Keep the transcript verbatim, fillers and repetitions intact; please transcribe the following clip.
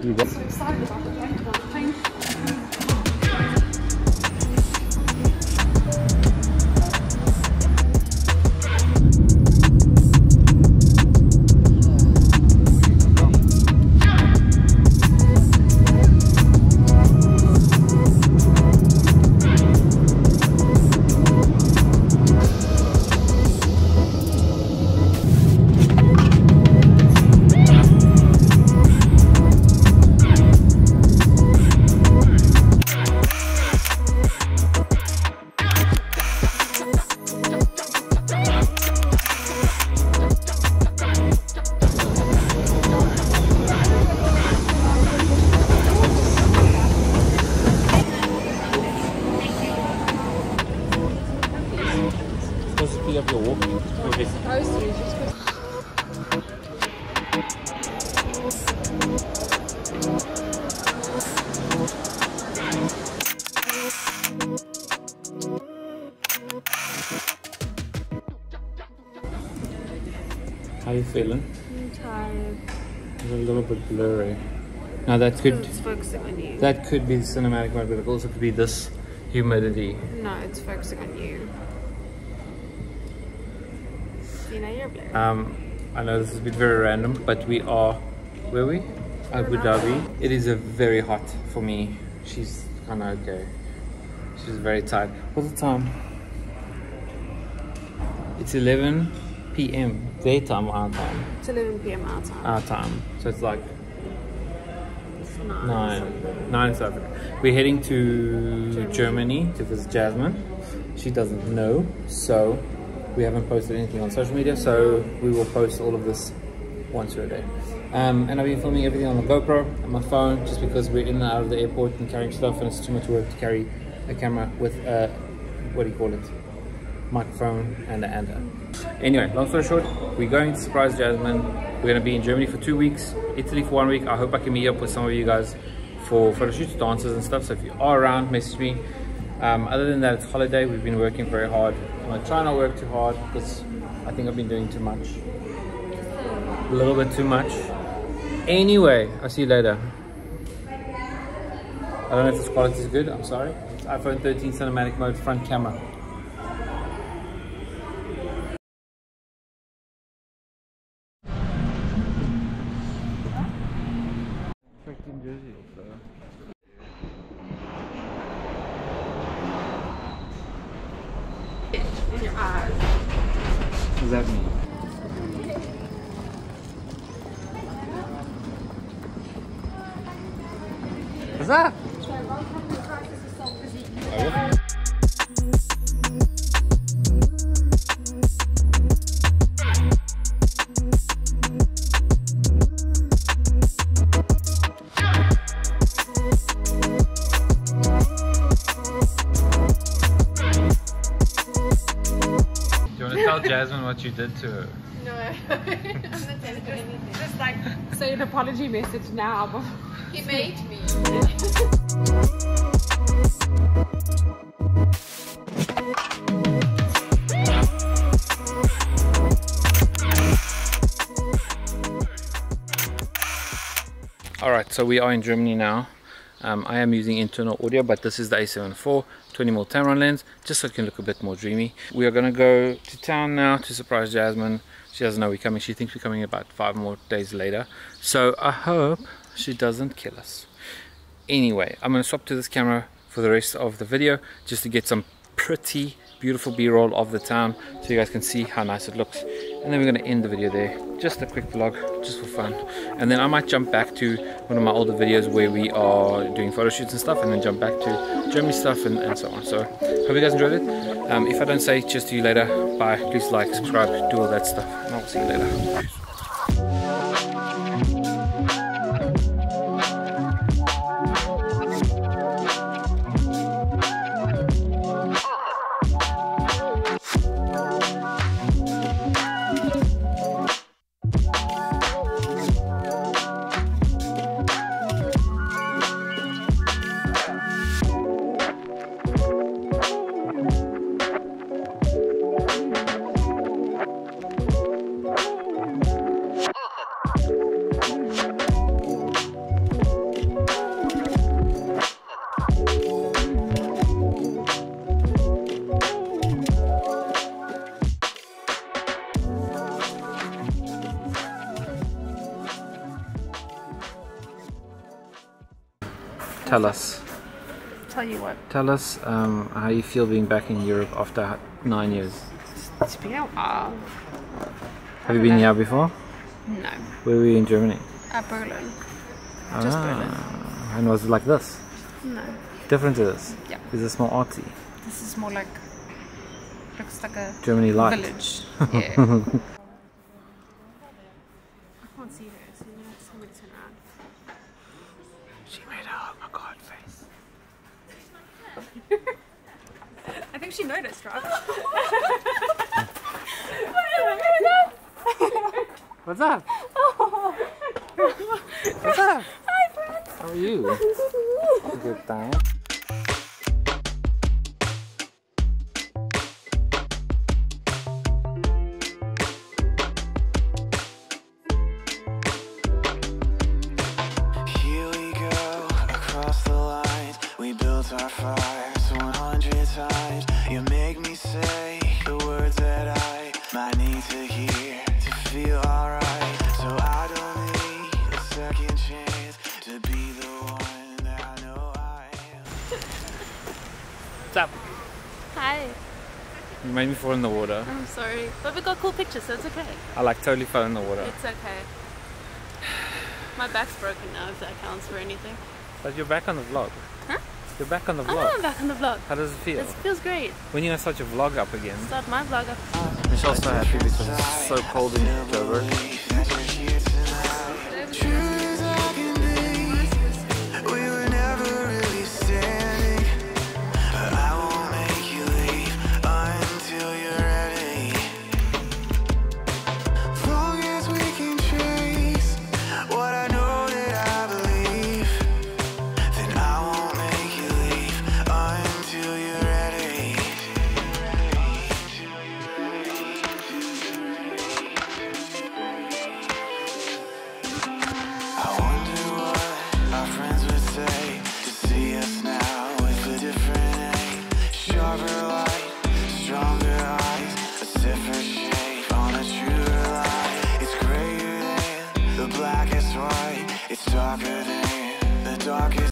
You got So excited about the plane. speed up your walking. Okay. Supposed to, it's just 'cause How are you feeling? I'm tired. It's a little bit blurry. Now that could It's focusing on you. that could be the cinematic mode, but it also could be this humidity. No, it's focusing on you. You know you're blurry. Um, I know this is a bit very random, but we are where are we? Abu Dhabi. It is a very hot for me. She's kind of okay. She's very tired. What's the time? It's eleven p m Their time, our time. It's eleven p m our time. Our time. So it's like It's nine. nine. Nine South Africa. We're heading to Germany. Germany to visit Jasmine. She doesn't know, so we haven't posted anything on social media. So we will post all of this once a day. Um, and I've been filming everything on the GoPro and my phone, just because we're in and out of the airport and carrying stuff, and it's too much work to carry a camera with a, what do you call it, microphone and a and a. Anyway, long story short, we're going to surprise Jasmine. We're going to be in Germany for two weeks, Italy for one week. I hope I can meet up with some of you guys for photo shoots, dances and stuff. So if you are around, message me. Um, other than that, it's holiday. We've been working very hard. I'm going to try not to work too hard because I think I've been doing too much. A little bit too much. Anyway, I'll see you later. I don't know if this quality is good. I'm sorry. It's iPhone thirteen cinematic mode front camera. Freaking Jersey, so. In your eyes. What does that mean? What's that? Tell Jasmine what you did to her. No, I'm not telling you anything. Just like say an apology message now. He made me. Alright, so we are in Germany now. Um, I am using internal audio, but this is the A seven four twenty millimeter Tamron lens, just so it can look a bit more dreamy. We are going to go to town now to surprise Jasmine. She doesn't know we're coming. She thinks we're coming about five more days later. So I hope she doesn't kill us. Anyway, I'm going to swap to this camera for the rest of the video, just to get some pretty beautiful b-roll of the town, so you guys can see how nice it looks. And then we're going to end the video there. Just a quick vlog, just for fun. And then I might jump back to one of my older videos where we are doing photo shoots and stuff, and then jump back to Germany stuff and, and so on. So hope you guys enjoyed it. Um, if I don't say cheers to you later, bye. Please like, subscribe, do all that stuff, and I'll see you later. Peace. Thank you. tell us. Tell you what. Tell us um, how you feel being back in Europe after nine years. It's been a while. Have you been here before? No. Where were you in Germany? At Berlin. Just Berlin. Ah, and was it like this? No. Different to this? Yeah. Is this more artsy? This is more like, looks like a Germany light. village. Yeah. I can't see her, so you have to tell me to turn around. She made a oh my god face. I think she noticed, right? What's up? What's up? Hi, friend. How are you? Good, thanks. Here we go across the lines. We built our fires one hundred times. You make me say the words that I might need to hear to feel alright. So I don't need a second chance to be the one that I know I am. What's up? Hi. You made me fall in the water. I'm sorry. But we got cool pictures, so it's okay. I like totally fell in the water. It's okay. My back's broken now, if that counts for anything. But you're back on the vlog. Huh? You're back on the I vlog. am back on the vlog. How does it feel? It feels great. When you gonna start your vlog up again? Start my vlog up. Michelle's so happy because it's so cold in October. We were never really standing, but I won't make you leave until you're ready. As long as we can chase what I know that I believe, then I won't make you leave until you're ready. I wonder what our friends would say to see us now with a different aim. Sharper light, stronger eyes, a different shape on a truer light. It's greater than the blackest white, it's darker than the darkest